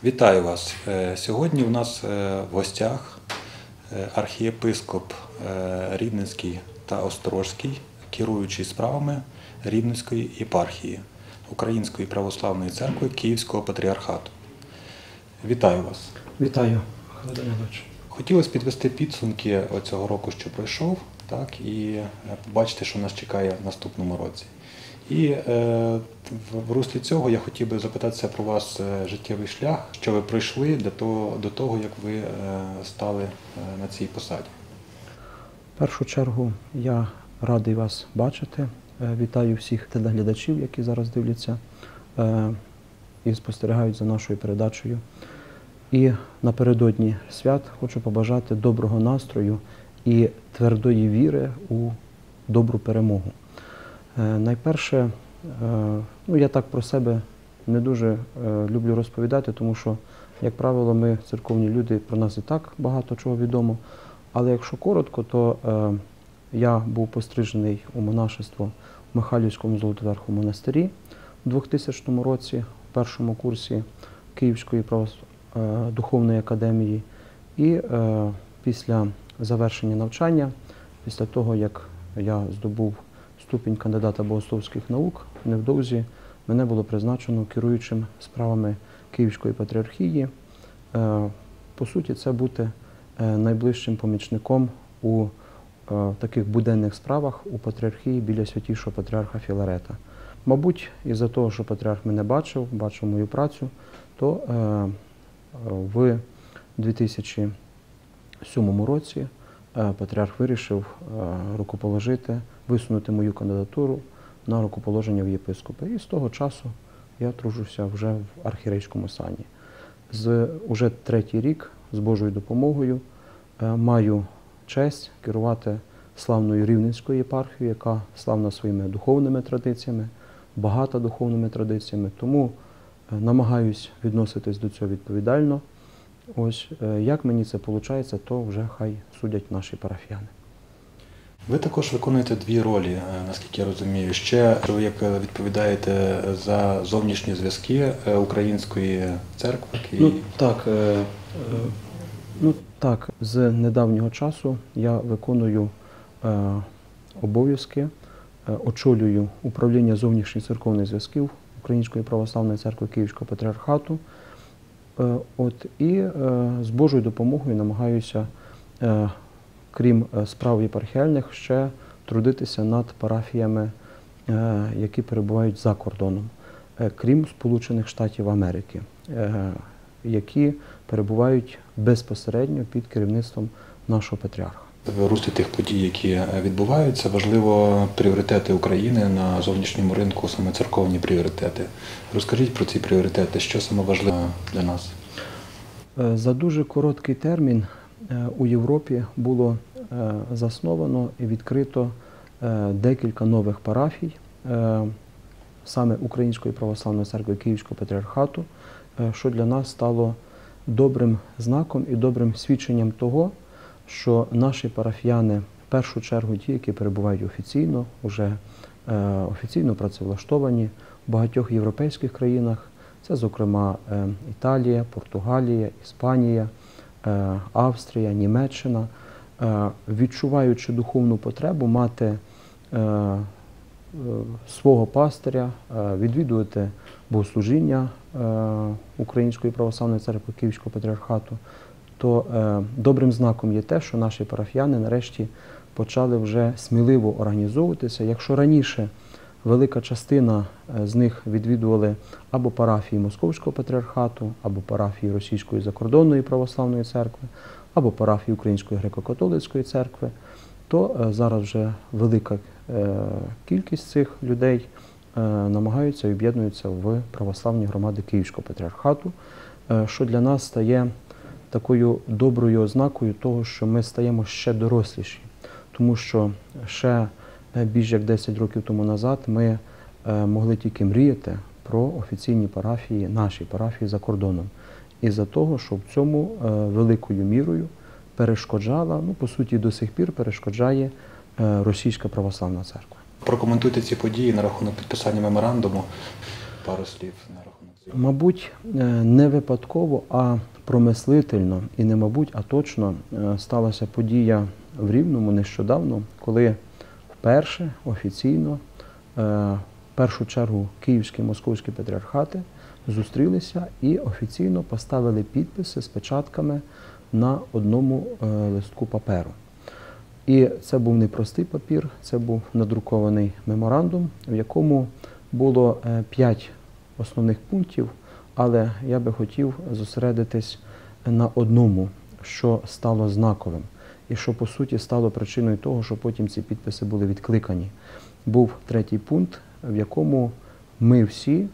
Вітаю вас! Сьогодні у нас в гостях архієпископ Рівненський та Острозький, керуючий справами Рівненської єпархії Української православної церкви Київського патріархату. Вітаю вас! Вітаю, Володимир Іванович. Хотілося підвести підсумки цього року, що пройшов, і побачити, що нас чекає в наступному році. І в руслі цього я хотів би запитатися про вас життєвий шлях, що ви пройшли до того, як ви стали на цій посаді. В першу чергу я радий вас бачити. Вітаю всіх телеглядачів, які зараз дивляться і спостерігають за нашою передачею. І напередодні свят хочу побажати доброго настрою і твердої віри у добру перемогу. Найперше, я так про себе не дуже люблю розповідати, тому що, як правило, ми, церковні люди, про нас і так багато чого відомо. Але якщо коротко, то я був пострижений у монашество в Михайлівському Золотоверховому монастирі у 2000 році, в першому курсі Київської духовної академії. І після завершення навчання, після того, як я здобув ступінь кандидата богословських наук, невдовзі мене було призначено керуючим справами Київської патріархії. По суті, це бути найближчим помічником у таких буденних справах у патріархії біля святішого патріарха Філарета. Мабуть, із-за того, що патріарх мене бачив мою працю, то в 2007 році патріарх вирішив висунути мою кандидатуру на рукоположення в єпископи. І з того часу я тружуся вже в архієрейському сані. Уже третій рік з Божою допомогою маю честь керувати славною Рівненською єпархією, яка славна своїми духовними традиціями, багата духовними традиціями. Тому намагаюсь відноситись до цього відповідально. Ось як мені це виходить, то вже хай судять наші парафіяни. Ви також виконуєте дві ролі, наскільки я розумію. Ще ви відповідаєте за зовнішні зв'язки Української церкви. Так, з недавнього часу я виконую обов'язки, очолюю управління зовнішніх церковних зв'язків Української православної церкви Київського патріархату. І з Божою допомогою намагаюся, крім справ єпархіальних, ще трудитися над парафіями, які перебувають за кордоном, крім Сполучених Штатів Америки, які перебувають безпосередньо під керівництвом нашого патріарха. В руслі тих подій, які відбуваються, важливо пріоритети України на зовнішньому ринку, саме церковні пріоритети. Розкажіть про ці пріоритети, що саме важливо для нас? За дуже короткий термін у Європі було засновано і відкрито декілька нових парафій, саме Української православної церкви Київського патріархату, що для нас стало добрим знаком і добрим свідченням того, що наші парафіяни, в першу чергу ті, які перебувають офіційно, вже офіційно працевлаштовані в багатьох європейських країнах, це, зокрема, Італія, Португалія, Іспанія, Австрія, Німеччина, відчуваючи духовну потребу мати свого пастиря, відвідувати богослужіння Української православної церкви Київського патріархату, то добрим знаком є те, що наші парафіяни нарешті почали вже сміливо організовуватися. Якщо раніше велика частина з них відвідували або парафії Московського патріархату, або парафії Російської закордонної православної церкви, або парафії Української греко-католицької церкви, то зараз вже велика кількість цих людей намагаються і об'єднуються в православні громади Київського патріархату, що для нас стає такою доброю ознакою того, що ми стаємо ще доросліші. Тому що ще більш як 10 років тому назад ми могли тільки мріяти про офіційні парафії, наші парафії за кордоном. Із-за того, що в цьому великою мірою перешкоджала, по суті, до сих пір перешкоджає Російська православна церква. Прокоментуйте ці події на рахунок підписання меморандуму. Пару слів на рахунок. Мабуть, не випадково, а промислительно, і не мабуть, а точно сталася подія в Рівному нещодавно, коли вперше офіційно, в першу чергу, Київські і Московські патріархати зустрілися і офіційно поставили підписи з печатками на одному листку паперу. І це був не простий папір, це був надрукований меморандум, в якому було 5 основних пунктів, але я би хотів зосередитись на одному, що стало знаковим і що, по суті, стало причиною того, що потім ці підписи були відкликані. Був 3-й пункт, в якому ми всі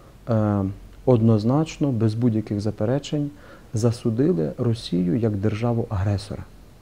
однозначно, без будь-яких заперечень, засудили Росію як державу-агресора.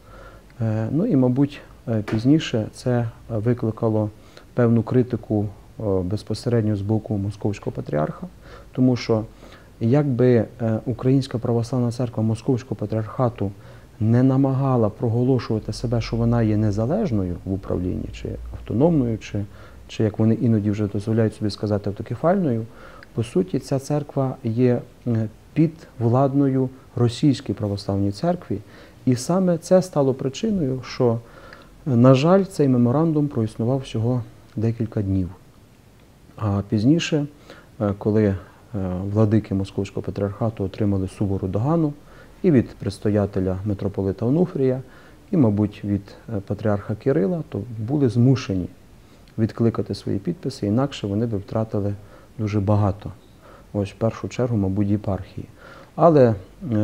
Ну і, мабуть, пізніше це викликало певну критику безпосередньо з боку Московського патріарха, тому що якби Українська православна церква Московського патріархату не намагала проголошувати себе, що вона є незалежною в управлінні, чи автономною, чи як вони іноді вже дозволяють собі сказати, автокефальною, по суті, ця церква є підвладною Російській православній церкві, і саме це стало причиною, що, на жаль, цей меморандум проіснував всього декілька днів. А пізніше, коли владики Московського патріархату отримали сувору догану і від предстоятеля митрополита Онуфрія, і, мабуть, від патріарха Кирила, то були змушені відкликати свої підписи, інакше вони б втратили дуже багато. Ось в першу чергу, мабуть, єпархії. Але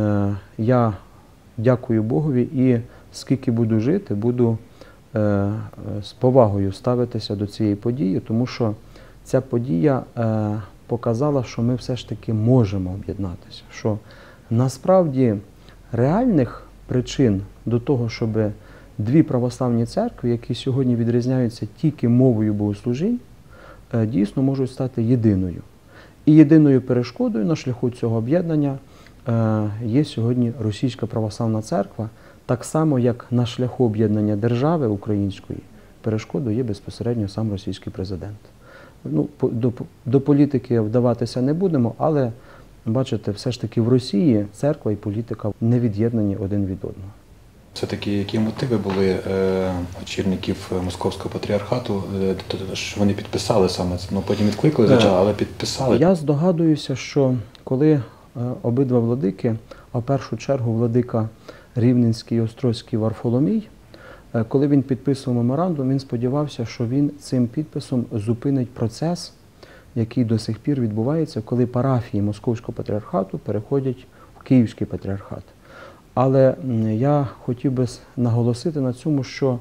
я дякую Богові і скільки буду жити, буду з повагою ставитися до цієї події, тому що ця подія показала, що ми все ж таки можемо об'єднатися, що насправді реальних причин до того, щоб дві православні церкви, які сьогодні відрізняються тільки мовою богослужінь, дійсно можуть стати єдиною. І єдиною перешкодою на шляху цього об'єднання є сьогодні Російська православна церква, так само, як на шляху об'єднання держави української перешкодою є безпосередньо сам російський президент. Ну, до політики вдаватися не будемо, але, бачите, все ж таки в Росії церква і політика не від'єднані один від одного. Все-таки які мотиви були очільників Московського патріархату, що вони підписали саме це? Ну, потім відкликали, звичайно, але підписали. Я здогадуюся, що коли обидва владики, а в першу чергу владика Рівненський і Острозький Варфоломій, коли він підписував меморандум, він сподівався, що він цим підписом зупинить процес, який до сих пір відбувається, коли парафії Московського патріархату переходять в Київський патріархат. Але я хотів би наголосити на цьому, що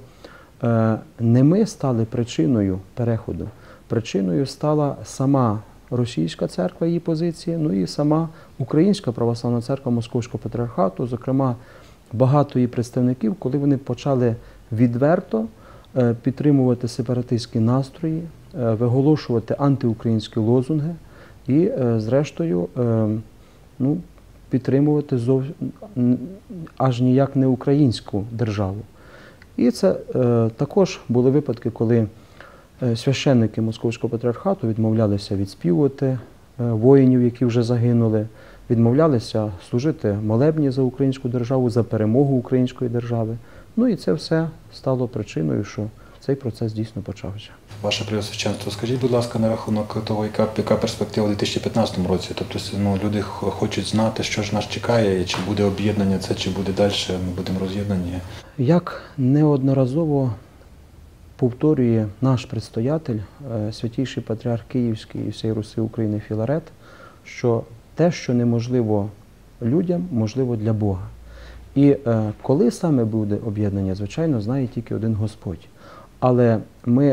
не ми стали причиною переходу. Причиною стала сама Російська церква, її позиції, ну і сама Українська православна церква Московського патріархату, зокрема, багато її представників, коли вони почали відверто підтримувати сепаратистські настрої, виголошувати антиукраїнські лозунги і, зрештою, підтримувати аж ніяк не українську державу. І це також були випадки, коли священники Московського патріархату відмовлялися відспівувати воїнів, які вже загинули, відмовлялися служити молебні за українську державу, за перемогу української держави. Ну і це все стало причиною, що цей процес дійсно почався. Ваше Преосвященство, скажіть, будь ласка, на рахунок того, яка перспектива у 2015 році? Тобто, люди хочуть знати, що ж нас чекає, чи буде об'єднання це, чи буде далі, ми будемо роз'єднані. Як неодноразово повторює наш предстоятель, святійший патріарх Київський і всієї Руси України Філарет, що те, що неможливо людям, можливо для Бога. І коли саме буде об'єднання, звичайно, знає тільки один Господь. Але ми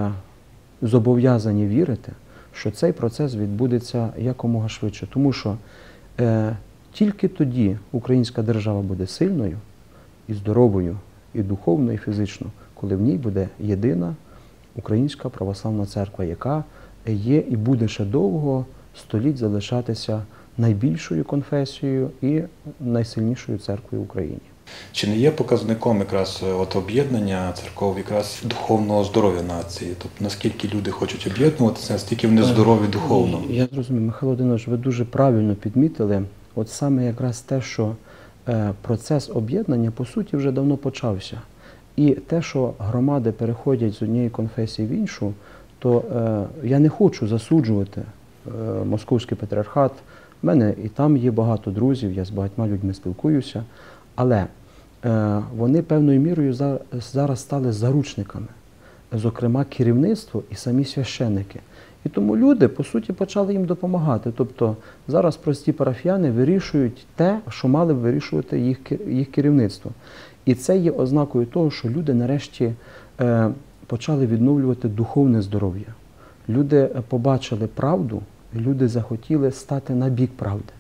зобов'язані вірити, що цей процес відбудеться якомога швидше. Тому що тільки тоді українська держава буде сильною і здоровою, і духовно, і фізично, коли в ній буде єдина Українська православна церква, яка є і буде ще довго століть залишатися найбільшою конфесією і найсильнішою церквою в Україні. Чи не є показником якраз от об'єднання церков якраз духовного здоров'я нації? Тобто наскільки люди хочуть об'єднуватися, настільки вони здорові духовно? Я зрозумів, Михайло Володимирович, ви дуже правильно підмітили. От саме якраз те, що процес об'єднання, по суті, вже давно почався. І те, що громади переходять з однієї конфесії в іншу, то я не хочу засуджувати Московський патріархат. У мене і там є багато друзів, я з багатьма людьми спілкуюся, але вони певною мірою зараз стали заручниками, зокрема керівництво і самі священники. І тому люди, по суті, почали їм допомагати. Тобто зараз прості парафіяни вирішують те, що мали б вирішувати їх керівництво. І це є ознакою того, що люди нарешті почали відновлювати духовне здоров'я. Люди побачили правду, люди захотіли стати на бік правди.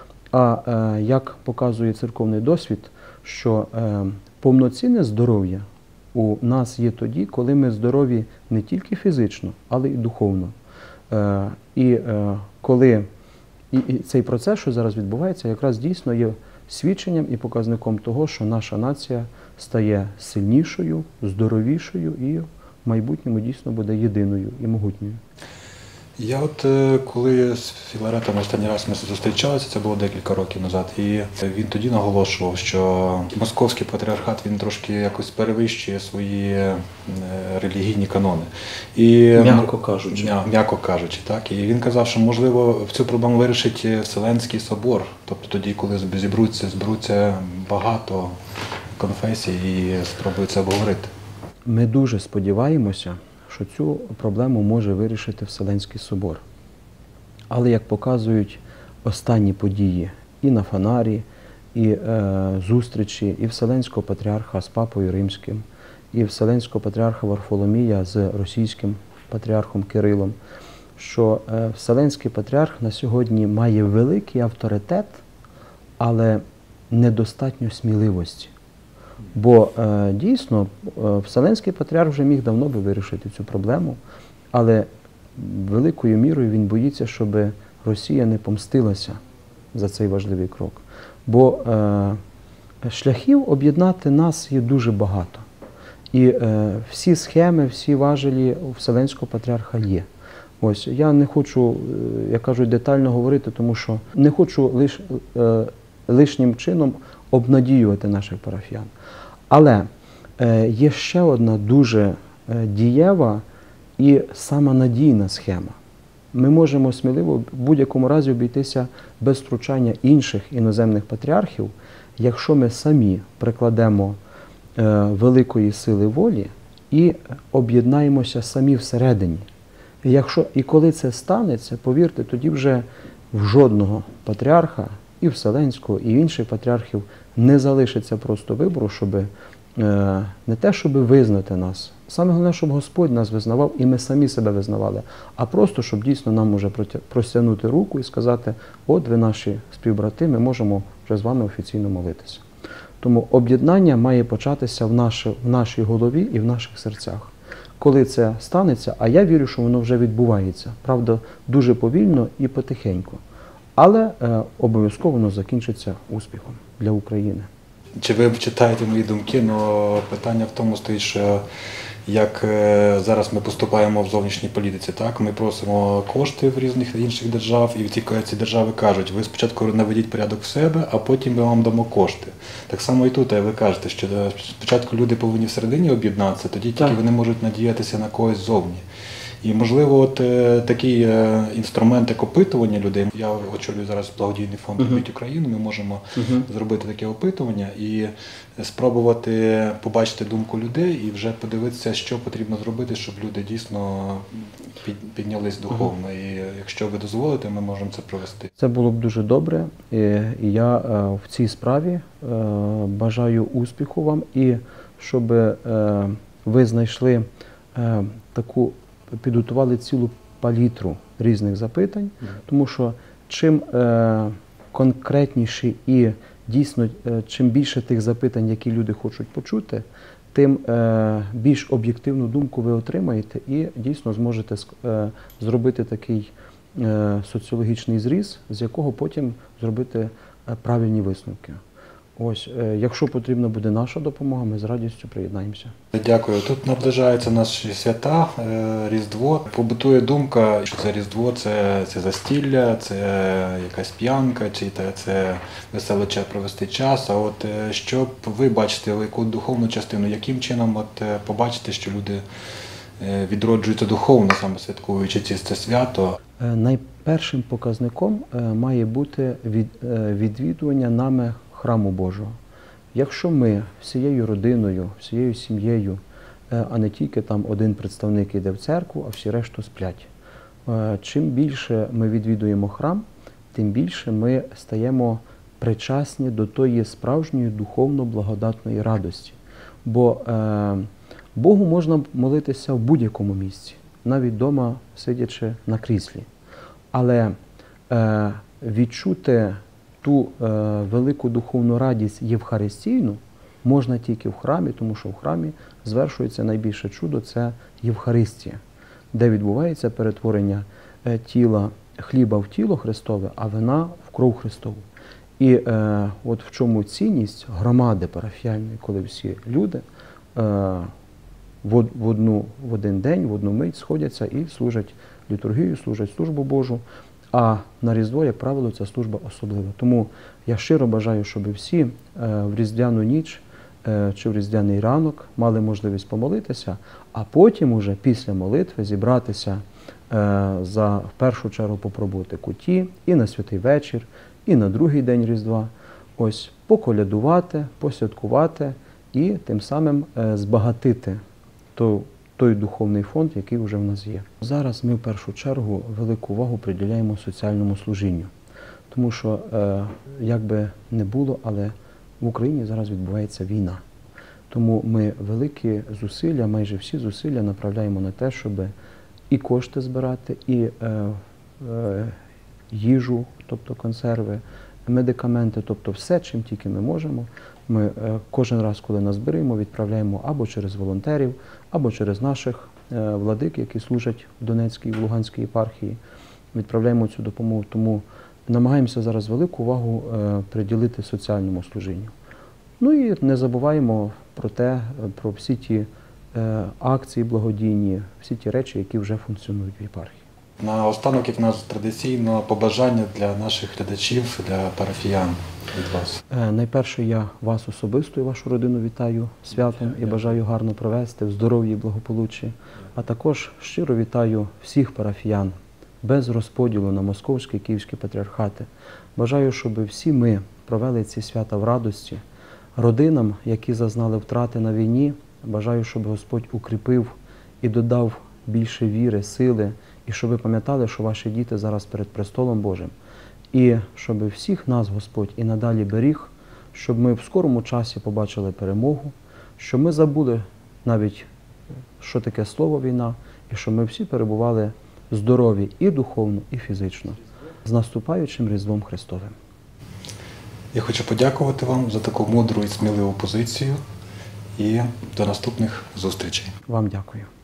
А як показує церковний досвід, що повноцінне здоров'я у нас є тоді, коли ми здорові не тільки фізично, але й духовно. І коли цей процес, що зараз відбувається, якраз дійсно є свідченням і показником того, що наша нація стає сильнішою, здоровішою і в майбутньому дійсно буде єдиною і могутньою. Я от коли з Філаретом останній раз ми зустрічалися, це було декілька років назад, і він тоді наголошував, що Московський патріархат, він трошки якось перевищує свої релігійні канони. І, м'яко кажучи, так. І він казав, що можливо цю проблему вирішить Вселенський собор, тобто тоді, коли зберуться багато конфесій і спробують це обговорити. Ми дуже сподіваємося, що цю проблему може вирішити Вселенський собор. Але, як показують останні події і на Фанарі, і зустрічі і Вселенського патріарха з Папою Римським, і Вселенського патріарха Варфоломія з російським патріархом Кирилом, що Вселенський патріарх на сьогодні має великий авторитет, але недостатньо сміливості. Бо дійсно Вселенський патріарх вже міг давно би вирішити цю проблему, але великою мірою він боїться, щоб Росія не помстилася за цей важливий крок. Бо шляхів об'єднати нас є дуже багато. І всі схеми, всі важелі у Вселенського патріарха є. Ось, я не хочу, як кажуть, детально говорити, тому що не хочу лишнім чином обнадіювати наших парафіян. Але є ще одна дуже дієва і самонадійна схема. Ми можемо сміливо в будь-якому разі обійтися без втручання інших іноземних патріархів, якщо ми самі прикладемо великої сили волі і об'єднаємося самі всередині. І коли це станеться, повірте, тоді вже в жодного патріарха, і Вселенського, і інших патріархів не залишиться просто вибору, щоб не те, щоб визнати нас. Саме головне, щоб Господь нас визнавав, і ми самі себе визнавали, а просто, щоб дійсно нам може простягнути руку і сказати, от ви наші співбрати, ми можемо вже з вами офіційно молитися. Тому об'єднання має початися в нашій голові і в наших серцях. Коли це станеться, а я вірю, що воно вже відбувається, правда, дуже повільно і потихеньку. Але обов'язково воно закінчиться успіхом для України. Чи ви читаєте мої думки, але питання в тому стоїть, що як зараз ми поступаємо в зовнішній політиці, так? Ми просимо кошти в різних інших держав, і ці держави кажуть, ви спочатку наведіть порядок в себе, а потім ми вам дамо кошти. Так само і тут, ви кажете, що спочатку люди повинні всередині об'єднатися, тоді тільки вони можуть надіятися на когось ззовні. І, можливо, от такий інструмент, як опитування людей, я очолюю зараз благодійний фонд «Любіть Україну», ми можемо зробити таке опитування і спробувати побачити думку людей і вже подивитися, що потрібно зробити, щоб люди дійсно піднялись духовно. І якщо ви дозволите, ми можемо це провести. Це було б дуже добре. І я в цій справі бажаю успіху вам і щоб ви знайшли підготували цілу палітру різних запитань, тому що чим конкретніші і дійсно, чим більше тих запитань, які люди хочуть почути, тим більш об'єктивну думку ви отримаєте і дійсно зможете зробити такий соціологічний зріз, з якого потім зробити правильні висновки. Ось, якщо потрібна буде наша допомога, ми з радістю приєднаємося. Дякую. Тут наближаються наші свята, Різдво. Побутує думка, що це Різдво це застілля, це якась п'янка, чи це весело провести час. А от що ви бачите, яку духовну частину, яким чином побачите, що люди відроджуються духовно, саме святкуючи це свято? Найпершим показником має бути відвідування нами храму Божого. Якщо ми всією родиною, всією сім'єю, а не тільки там один представник йде в церкву, а всі решту сплять. Чим більше ми відвідуємо храм, тим більше ми стаємо причасні до тої справжньої духовно-благодатної радості. Бо Богу можна молитися в будь-якому місці, навіть вдома, сидячи на кріслі. Але відчути ту велику духовну радість євхаристійну можна тільки в храмі, тому що в храмі звершується найбільше чудо – це Євхаристія, де відбувається перетворення тіла, хліба в тіло Христове, а вина в кров Христову. І от в чому цінність громади парафіальної, коли всі люди в один день, в одну мить сходяться і служать літургію, служать службу Божу. А на Різдво, як правило, ця служба особлива. Тому я щиро бажаю, щоб всі в Різдвяну ніч чи в Різдвяний ранок мали можливість помолитися, а потім уже після молитви зібратися в першу чергу попробувати куті і на святий вечір, і на другий день Різдва. Ось поколядувати, посвяткувати і тим самим збагатити той духовний фонд, який вже в нас є. Зараз ми в першу чергу велику увагу приділяємо соціальному служінню. Тому що, як би не було, але в Україні зараз відбувається війна. Тому ми великі зусилля, майже всі зусилля направляємо на те, щоб і кошти збирати, і їжу, тобто консерви, медикаменти, тобто все, чим тільки ми можемо. Ми кожен раз, коли назбираємо, відправляємо або через волонтерів, або через наших владик, які служать в Донецькій і в Луганській єпархії. Відправляємо цю допомогу. Тому намагаємося зараз велику увагу приділити соціальному служінню. Ну і не забуваємо про всі ті акції благодійні, всі ті речі, які вже функціонують в єпархії. Наостанок, як в нас традиційно, побажання для наших глядачів, для парафіян від вас. Найперше, я вас особисто і вашу родину вітаю святом і бажаю гарно провести в здоров'ї і благополуччі. А також щиро вітаю всіх парафіян без розподілу на московські і київські патріархати. Бажаю, щоб всі ми провели ці свята в радості. Родинам, які зазнали втрати на війні, бажаю, щоб Господь укріпив і додав більше віри, сили, і щоб ви пам'ятали, що ваші діти зараз перед престолом Божим. І щоб всіх нас Господь і надалі беріг, щоб ми в скорому часі побачили перемогу, щоб ми забули навіть, що таке слово війна, і щоб ми всі перебували здорові і духовно, і фізично. З наступаючим Різдвом Христовим. Я хочу подякувати вам за таку мудру і сміливу позицію і до наступних зустрічей. Вам дякую.